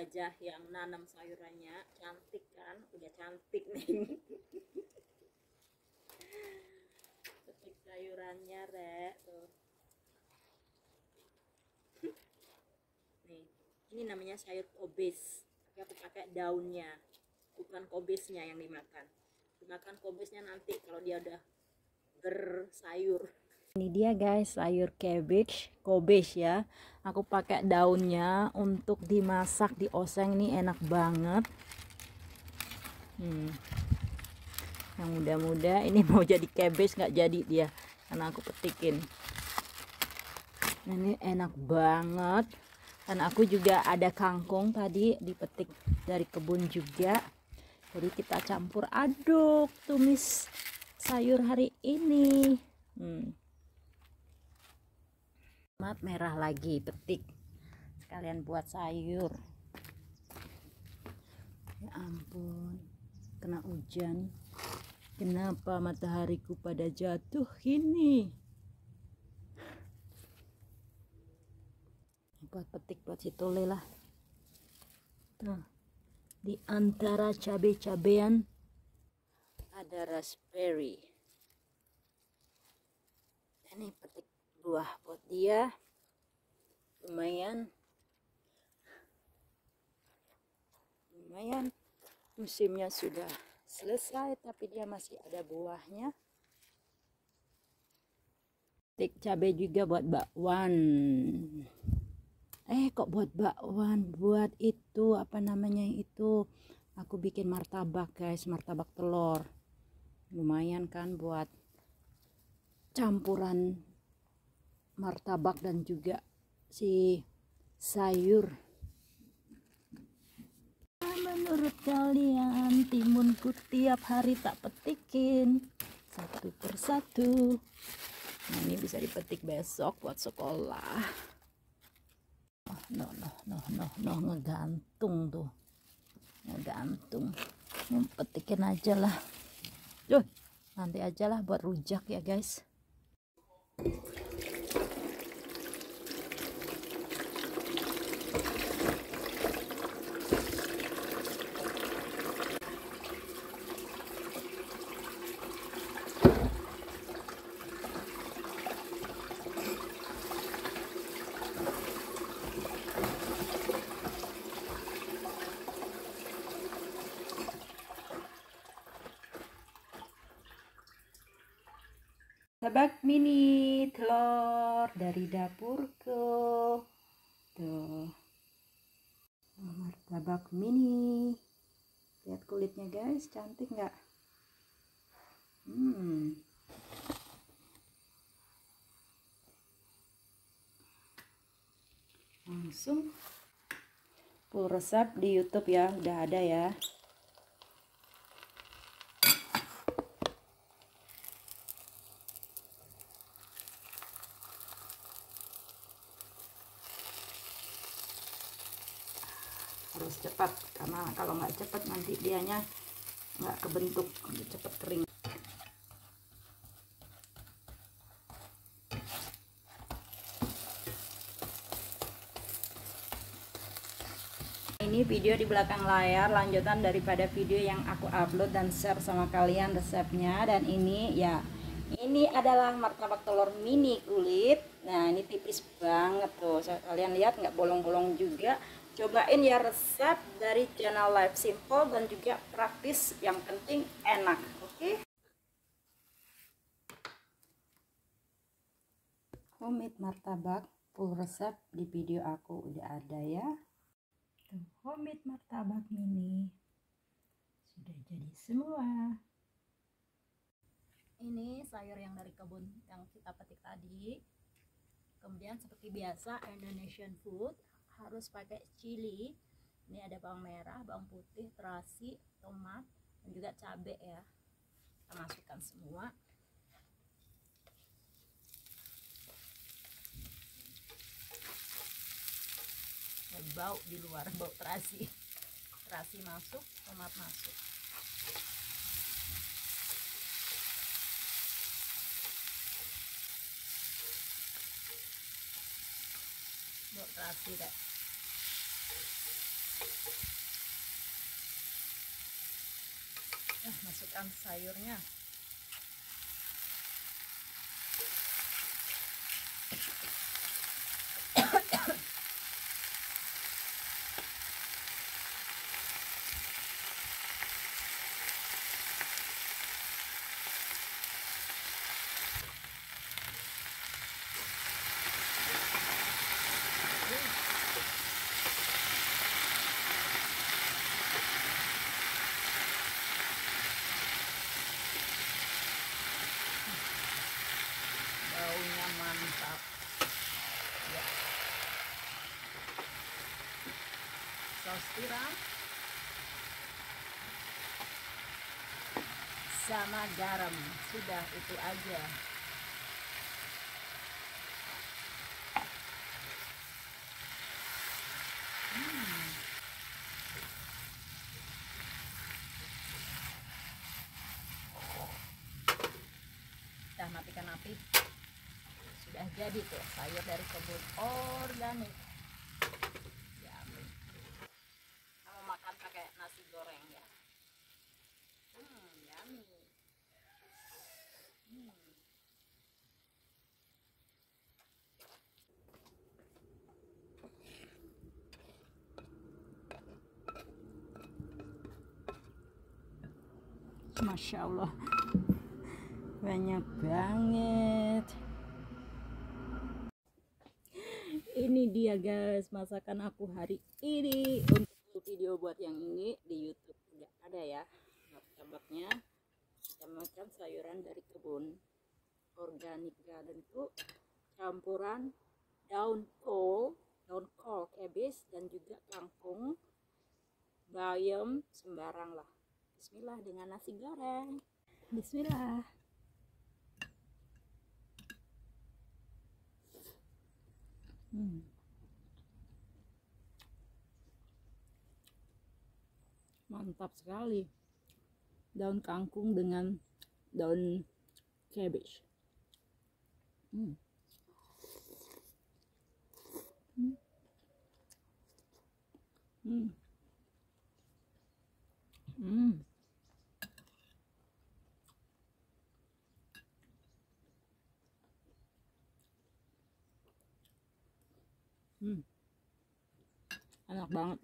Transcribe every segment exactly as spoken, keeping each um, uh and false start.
aja yang nanam sayurannya. Cantik kan, udah cantik nih. Petik sayurannya Rek tuh. Nih, ini namanya sayur kobis. Tapi aku pakai daunnya, bukan kobisnya yang dimakan. Dimakan kobisnya nanti kalau dia udah bersayur. Ini dia guys, sayur cabbage, kobis ya. Aku pakai daunnya untuk dimasak, dioseng, nih enak banget. Hmm. Yang muda-muda ini mau jadi cabbage nggak jadi dia, karena aku petikin. Ini enak banget. Dan aku juga ada kangkung tadi dipetik dari kebun juga. Jadi kita campur aduk tumis sayur hari ini. Hmm. Tomat merah lagi petik sekalian buat sayur. Ya ampun, kena hujan. Kenapa matahariku pada jatuh ini? Buat petik buat si Tole lah. Tuh, di antara cabai-cabean ada raspberry. Ini petik buah buat dia. Lumayan. Lumayan. Musimnya sudah selesai tapi dia masih ada buahnya. Petik cabai juga buat bakwan. Eh kok buat bakwan, buat itu apa namanya itu, aku bikin martabak guys, martabak telur. Lumayan kan buat campuran martabak dan juga si sayur. Menurut kalian timunku tiap hari tak petikin satu persatu. Nah ini bisa dipetik besok buat sekolah. Oh, no no no no no ngegantung tuh, ngegantung. Petikin aja lah. Duh, nanti aja lah buat rujak ya guys. Martabak mini telur dari dapurku. Tuh. Martabak mini. Lihat kulitnya guys, cantik nggak? Hmm. Langsung full resep di YouTube ya, udah ada ya. Harus cepat karena kalau nggak cepat nanti dianya nggak kebentuk, cepat kering. Ini video di belakang layar lanjutan daripada video yang aku upload dan share sama kalian resepnya. Dan ini ya, ini adalah martabak telur mini kulit. Nah ini tipis banget tuh, kalian lihat nggak bolong-bolong juga. Cobain ya resep dari channel Life Simple dan juga praktis, yang penting enak. Oke, homemade martabak full resep di video aku udah ada ya. Tuh, homemade martabak mini sudah jadi semua. Ini sayur yang dari kebun yang kita petik tadi. Kemudian seperti biasa Indonesian food harus pakai chili. Ini ada bawang merah, bawang putih, terasi, tomat, dan juga cabai ya. Kita masukkan semua. Dan bau di luar, bau terasi. Terasi masuk, tomat masuk. Bau terasi deh. masukkan sayurnya. Baunya mantap ya. Saus tiram sama garam, sudah itu aja. hmm. Kita matikan api. Sudah jadi tuh sayur dari kebun organik. Yummy. Kamu makan pakai nasi goreng ya. Hmm, yummy. Hmm. Masya Allah, banyak banget. Ini dia guys masakan aku hari ini. Untuk video buat yang ini di YouTube tidak ada ya martabaknya. Kita makan sayuran dari kebun organik garden itu campuran daun kol, daun kol, cabbage dan juga kangkung, bayam, sembarang lah. Bismillah dengan nasi goreng. Bismillah. Hmm. Mantap sekali. Daun kangkung dengan daun cabbage. Hmm. Hmm. Hmm. Hmm. Hmm. Enak banget.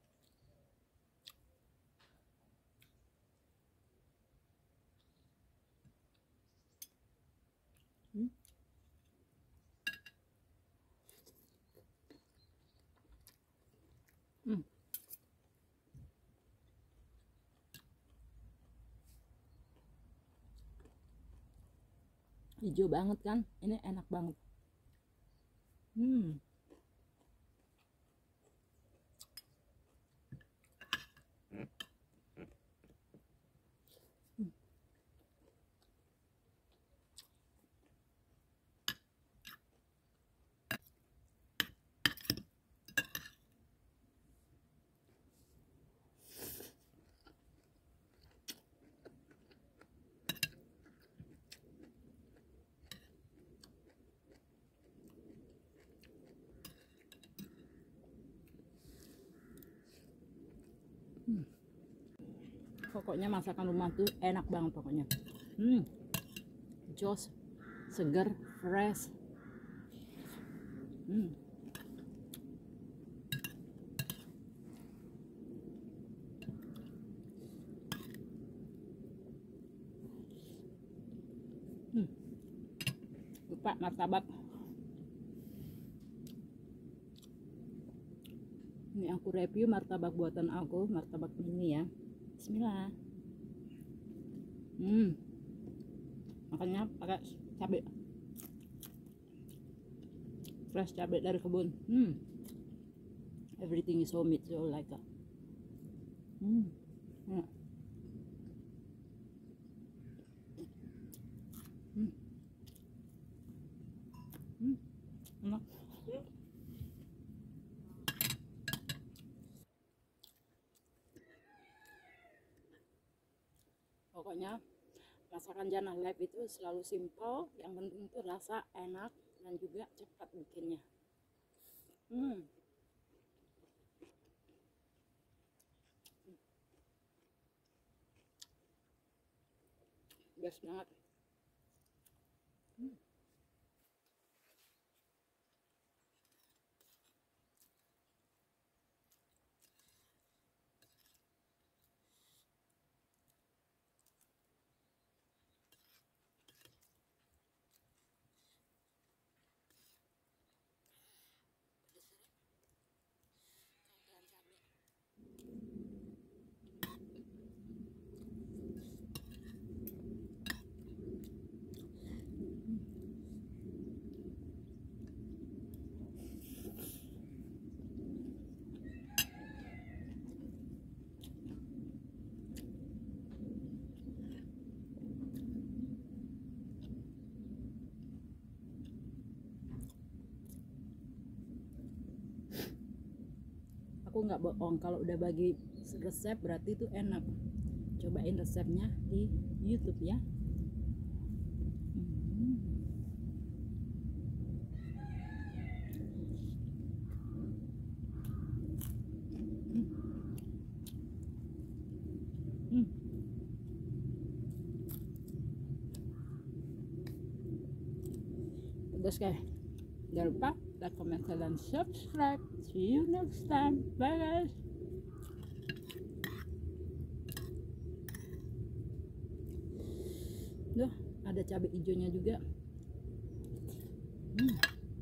Hmm. Hmm. Hijau banget kan, ini enak banget. Hmm. Hmm. Pokoknya masakan rumah tuh enak banget pokoknya. Hmm. Jos, segar, fresh. Hmm. Hmm. Lupa martabak. Ini aku review martabak buatan aku, martabak ini ya. Bismillah. Hmm. Makannya pakai cabai. Fresh cabai dari kebun. Hmm. Everything is homemade, so like a. Hmm. Hmm. Hmm. Hmm. Enak. Pokoknya masakan Jannah Life itu selalu simple, yang penting itu rasa enak dan juga cepat bikinnya. Hmm. best banget. Hmm. Aku nggak bohong, kalau udah bagi resep berarti itu enak. Cobain resepnya di YouTube ya. Hmm. Hmm. Pedas guys. Jangan lupa like, comment, dan subscribe. See you next time. Bye guys. Duh, ada cabai hijaunya juga. Hmm.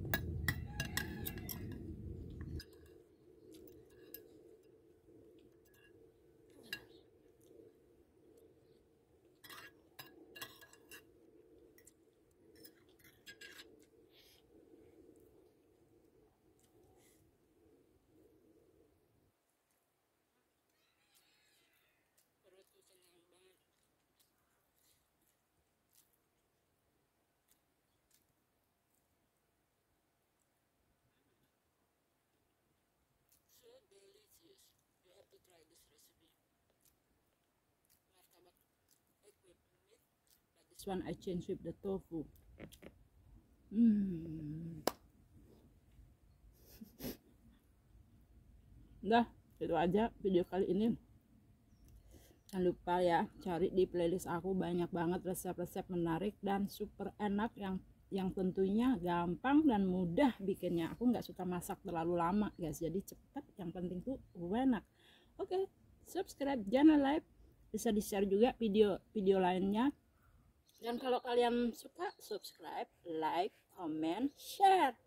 Perutku kenyang banget. So delicious. You have to try this recipe. Martabak egg with meat. But this one I change with the tofu. Hmm. Udah, itu aja video kali ini. Jangan lupa ya, cari di playlist aku, banyak banget resep-resep menarik dan super enak yang yang tentunya gampang dan mudah bikinnya. Aku nggak suka masak terlalu lama guys, jadi cepet, yang penting tuh enak. Oke, subscribe, jangan like, bisa di share juga video-video lainnya. Dan kalau kalian suka, subscribe, like, comment, share.